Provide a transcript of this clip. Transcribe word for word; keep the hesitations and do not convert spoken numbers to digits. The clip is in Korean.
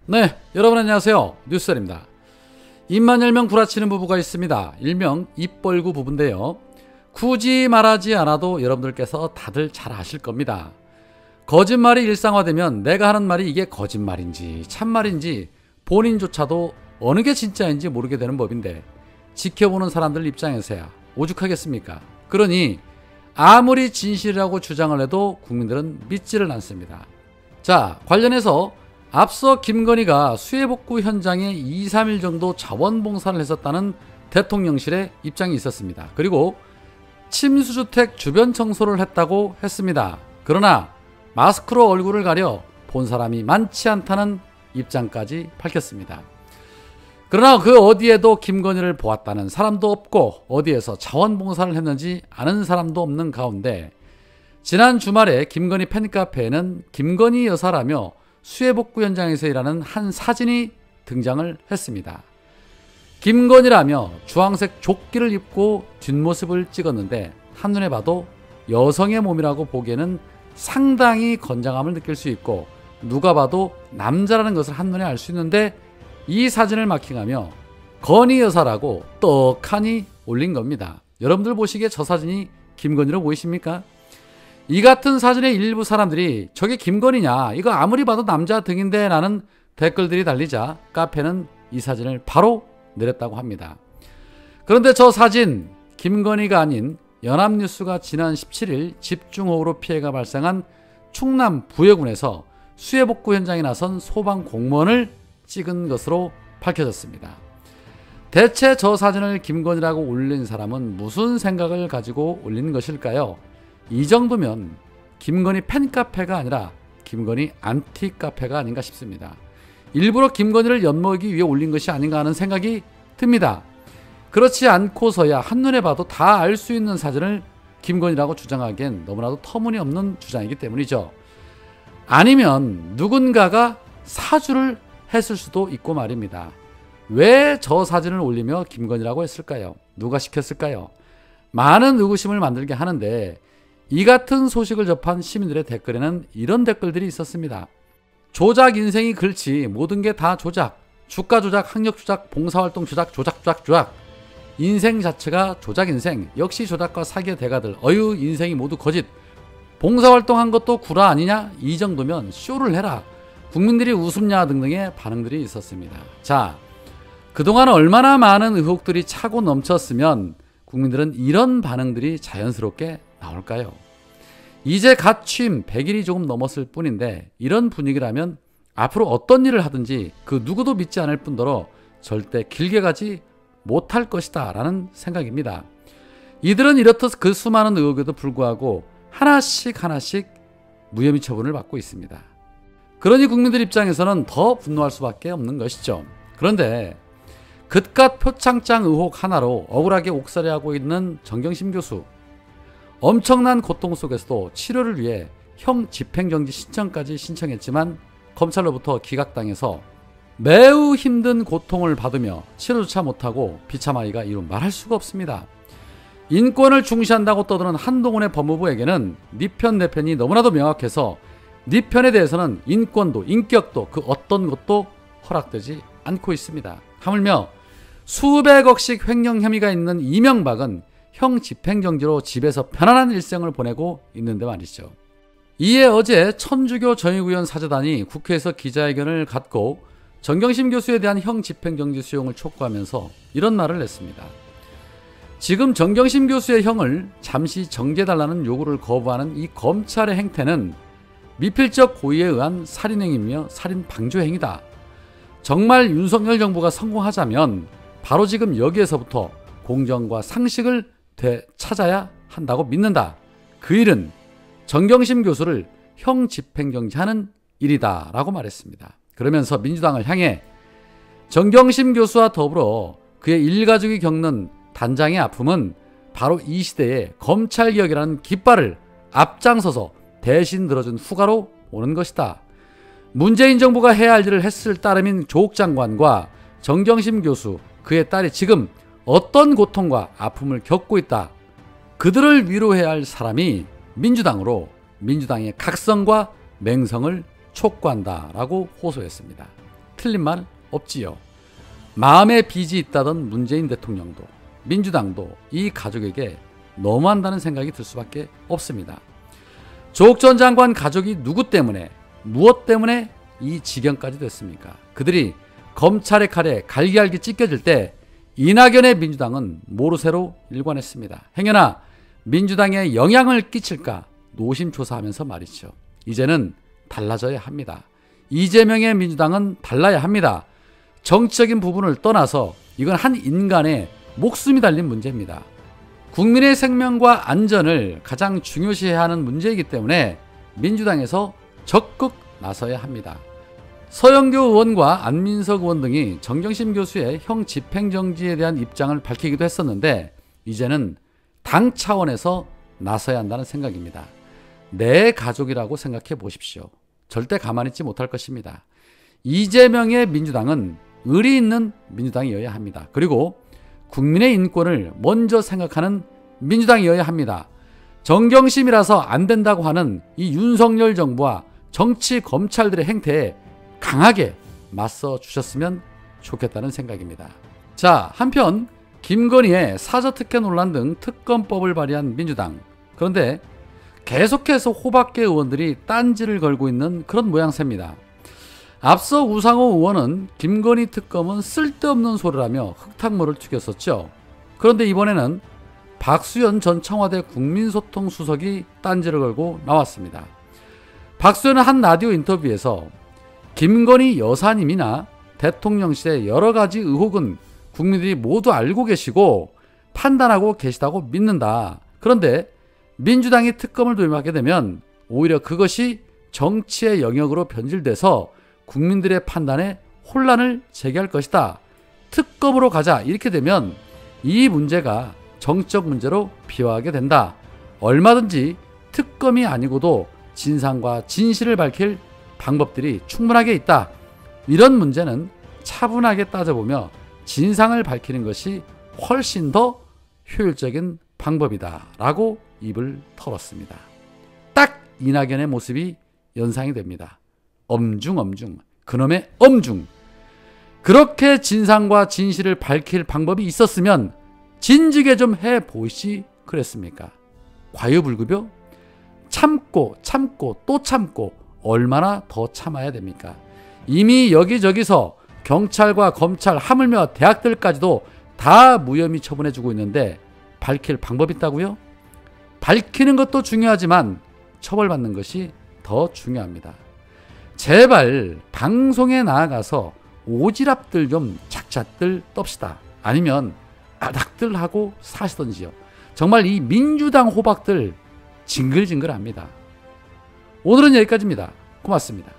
네, 여러분 안녕하세요. 뉴스셀입니다. 입만 열면 구라치는 부부가 있습니다. 일명 입벌구 부부인데요. 굳이 말하지 않아도 여러분들께서 다들 잘 아실 겁니다. 거짓말이 일상화되면 내가 하는 말이 이게 거짓말인지 참말인지 본인조차도 어느 게 진짜인지 모르게 되는 법인데 지켜보는 사람들 입장에서야 오죽하겠습니까? 그러니 아무리 진실이라고 주장을 해도 국민들은 믿지를 않습니다. 자, 관련해서 앞서 김건희가 수해복구 현장에 이, 삼 일 정도 자원봉사를 했었다는 대통령실의 입장이 있었습니다. 그리고 침수주택 주변 청소를 했다고 했습니다. 그러나 마스크로 얼굴을 가려 본 사람이 많지 않다는 입장까지 밝혔습니다. 그러나 그 어디에도 김건희를 보았다는 사람도 없고 어디에서 자원봉사를 했는지 아는 사람도 없는 가운데 지난 주말에 김건희 팬카페에는 김건희 여사라며 수해복구 현장에서 일하는 한 사진이 등장을 했습니다. 김건희라며 주황색 조끼를 입고 뒷모습을 찍었는데 한눈에 봐도 여성의 몸이라고 보기에는 상당히 건장함을 느낄 수 있고 누가 봐도 남자라는 것을 한눈에 알 수 있는데 이 사진을 마킹하며 건희 여사라고 떡하니 올린 겁니다. 여러분들 보시기에 저 사진이 김건희로 보이십니까? 이 같은 사진의 일부 사람들이 저게 김건희냐, 이거 아무리 봐도 남자 등인데 라는 댓글들이 달리자 카페는 이 사진을 바로 내렸다고 합니다. 그런데 저 사진 김건희가 아닌 연합뉴스가 지난 십칠 일 집중호우로 피해가 발생한 충남 부여군에서 수해복구 현장에 나선 소방 공무원을 찍은 것으로 밝혀졌습니다. 대체 저 사진을 김건희라고 올린 사람은 무슨 생각을 가지고 올린 것일까요? 이 정도면 김건희 팬카페가 아니라 김건희 안티카페가 아닌가 싶습니다. 일부러 김건희를 엿먹이기 위해 올린 것이 아닌가 하는 생각이 듭니다. 그렇지 않고서야 한눈에 봐도 다 알 수 있는 사진을 김건희라고 주장하기엔 너무나도 터무니없는 주장이기 때문이죠. 아니면 누군가가 사주를 했을 수도 있고 말입니다. 왜 저 사진을 올리며 김건희라고 했을까요? 누가 시켰을까요? 많은 의구심을 만들게 하는데 이 같은 소식을 접한 시민들의 댓글에는 이런 댓글들이 있었습니다. 조작 인생이 그렇지 모든 게 다 조작, 주가 조작, 학력 조작, 봉사활동 조작, 조작 조작 조작, 인생 자체가 조작 인생, 역시 조작과 사기의 대가들, 어유 인생이 모두 거짓, 봉사활동한 것도 구라 아니냐, 이 정도면 쇼를 해라, 국민들이 웃음냐 등등의 반응들이 있었습니다. 자, 그동안 얼마나 많은 의혹들이 차고 넘쳤으면 국민들은 이런 반응들이 자연스럽게 나올까요? 이제 갓 취임 백 일이 조금 넘었을 뿐인데 이런 분위기라면 앞으로 어떤 일을 하든지 그 누구도 믿지 않을 뿐더러 절대 길게 가지 못할 것이다 라는 생각입니다. 이들은 이렇듯 그 수많은 의혹에도 불구하고 하나씩 하나씩 무혐의 처분을 받고 있습니다. 그러니 국민들 입장에서는 더 분노할 수밖에 없는 것이죠. 그런데 그깟 표창장 의혹 하나로 억울하게 옥살이하고 있는 정경심 교수, 엄청난 고통 속에서도 치료를 위해 형 집행정지 신청까지 신청했지만 검찰로부터 기각당해서 매우 힘든 고통을 받으며 치료조차 못하고 비참하기가 이루 말할 수가 없습니다. 인권을 중시한다고 떠드는 한동훈의 법무부에게는 네 편 내 편이 너무나도 명확해서 네 편에 대해서는 인권도 인격도 그 어떤 것도 허락되지 않고 있습니다. 하물며 수백억씩 횡령 혐의가 있는 이명박은 형 집행정지로 집에서 편안한 일생을 보내고 있는데 말이죠. 이에 어제 천주교 정의구현 사재단이 국회에서 기자회견을 갖고 정경심 교수에 대한 형 집행정지 수용을 촉구하면서 이런 말을 냈습니다. 지금 정경심 교수의 형을 잠시 정지해달라는 요구를 거부하는 이 검찰의 행태는 미필적 고의에 의한 살인행위며 살인 방조 행위다. 정말 윤석열 정부가 성공하자면 바로 지금 여기에서부터 공정과 상식을 되찾아야 한다고 믿는다. 그 일은 정경심 교수를 형 집행정지하는 일이다 라고 말했습니다. 그러면서 민주당을 향해 정경심 교수와 더불어 그의 일가족이 겪는 단장의 아픔은 바로 이 시대의 검찰개혁이라는 깃발을 앞장서서 대신 들어준 후가로 오는 것이다. 문재인 정부가 해야 할 일을 했을 따름인 조국 장관과 정경심 교수, 그의 딸이 지금 어떤 고통과 아픔을 겪고 있다. 그들을 위로해야 할 사람이 민주당으로 민주당의 각성과 맹성을 촉구한다 라고 호소했습니다. 틀린 말 없지요. 마음에 빚이 있다던 문재인 대통령도 민주당도 이 가족에게 너무한다는 생각이 들 수밖에 없습니다. 조국 전 장관 가족이 누구 때문에 무엇 때문에 이 지경까지 됐습니까? 그들이 검찰의 칼에 갈기갈기 찢겨질 때 이낙연의 민주당은 모르쇠로 일관했습니다. 행여나 민주당에 영향을 끼칠까 노심초사하면서 말이죠. 이제는 달라져야 합니다. 이재명의 민주당은 달라야 합니다. 정치적인 부분을 떠나서 이건 한 인간의 목숨이 달린 문제입니다. 국민의 생명과 안전을 가장 중요시해야 하는 문제이기 때문에 민주당에서 적극 나서야 합니다. 서영교 의원과 안민석 의원 등이 정경심 교수의 형 집행정지에 대한 입장을 밝히기도 했었는데 이제는 당 차원에서 나서야 한다는 생각입니다. 내 가족이라고 생각해 보십시오. 절대 가만히 있지 못할 것입니다. 이재명의 민주당은 의리 있는 민주당이어야 합니다. 그리고 국민의 인권을 먼저 생각하는 민주당이어야 합니다. 정경심이라서 안 된다고 하는 이 윤석열 정부와 정치 검찰들의 행태에 강하게 맞서 주셨으면 좋겠다는 생각입니다. 자, 한편 김건희의 사저특혜 논란 등 특검법을 발의한 민주당. 그런데 계속해서 호박계 의원들이 딴지를 걸고 있는 그런 모양새입니다. 앞서 우상호 의원은 김건희 특검은 쓸데없는 소리라며 흙탕물을 튀겼었죠. 그런데 이번에는 박수현 전 청와대 국민소통수석이 딴지를 걸고 나왔습니다. 박수현은 한 라디오 인터뷰에서 김건희 여사님이나 대통령실의 여러 가지 의혹은 국민들이 모두 알고 계시고 판단하고 계시다고 믿는다. 그런데 민주당이 특검을 도입하게 되면 오히려 그것이 정치의 영역으로 변질돼서 국민들의 판단에 혼란을 제기할 것이다. 특검으로 가자. 이렇게 되면 이 문제가 정치적 문제로 비화하게 된다. 얼마든지 특검이 아니고도 진상과 진실을 밝힐 방법들이 충분하게 있다. 이런 문제는 차분하게 따져보며 진상을 밝히는 것이 훨씬 더 효율적인 방법이다. 라고 입을 털었습니다. 딱 이낙연의 모습이 연상이 됩니다. 엄중엄중, 그놈의 엄중. 그렇게 진상과 진실을 밝힐 방법이 있었으면 진지게 좀 해보시 그랬습니까? 과유불급이요? 참고 참고 또 참고 얼마나 더 참아야 됩니까? 이미 여기저기서 경찰과 검찰 하물며 대학들까지도 다 무혐의 처분해주고 있는데 밝힐 방법이 있다고요? 밝히는 것도 중요하지만 처벌받는 것이 더 중요합니다. 제발 방송에 나아가서 오지랖들 좀 작작들 떱시다. 아니면 아닥들 하고 사시던지요. 정말 이 민주당 호박들 징글징글합니다. 오늘은 여기까지입니다. 고맙습니다.